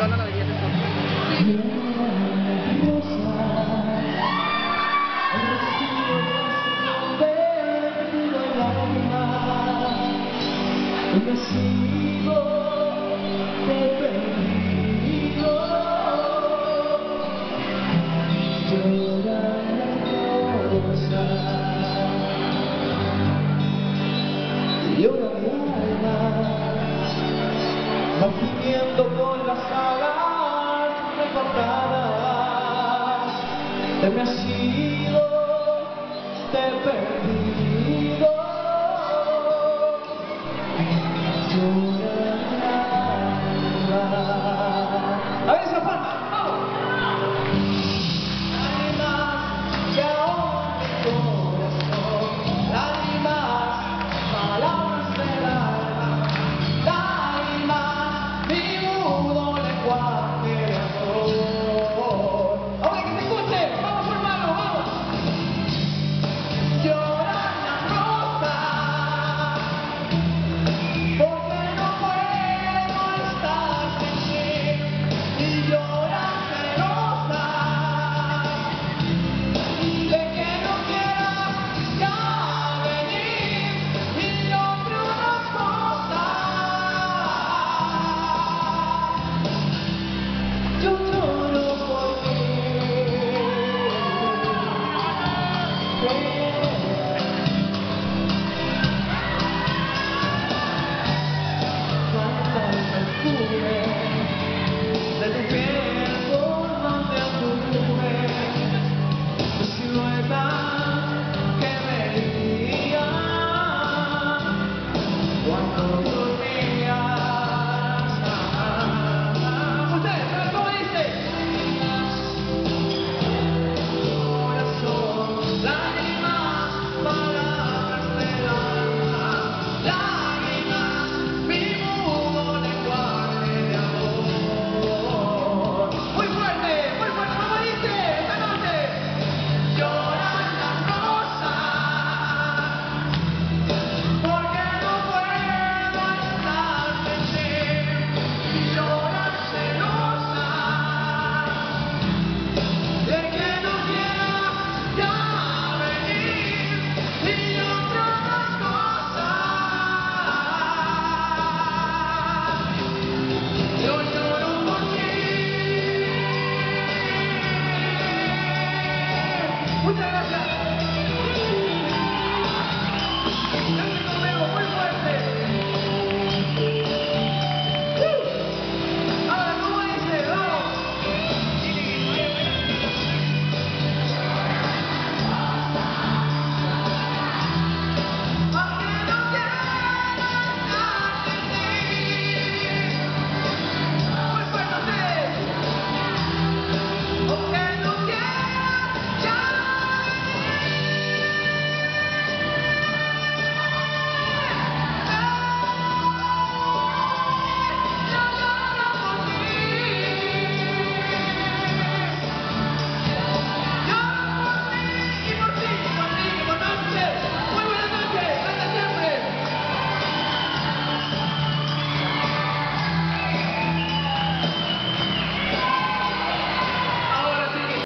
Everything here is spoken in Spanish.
no debería ser todo. Llora mi alma, va gimiendo por las alas recordadas. Te me has ido, te he perdido. Llora mi alma. A ver esa palma, vamos. Lágrimas que ahogan mi corazón, lágrimas, palabras del alma, lágrimas, mi mudo lenguaje de amor. Ahora que se escuche, vamos hermano, vamos. Lloran las rosas, porque no puedo estar sin ti. Y lloran celosas, de que no quieras ya venir. Y entre otras cosas, yo lloro por ti. Falta el perfume de tu piel por donde anduve, tu silueta que me guía cuando dormías. Ustedes, ¿saben cómo dice? Corazón, lágrimas, palabras del alma, lágrimas, mi mudo lenguaje de amor. Muy fuerte, ¿cómo dice esta noche? Lloran las rosas, porque no puedo estar sin ti. Y lloran celosas, de que no quieras ya venir. Y otras cosas, yo lloro por ti. Muchas gracias.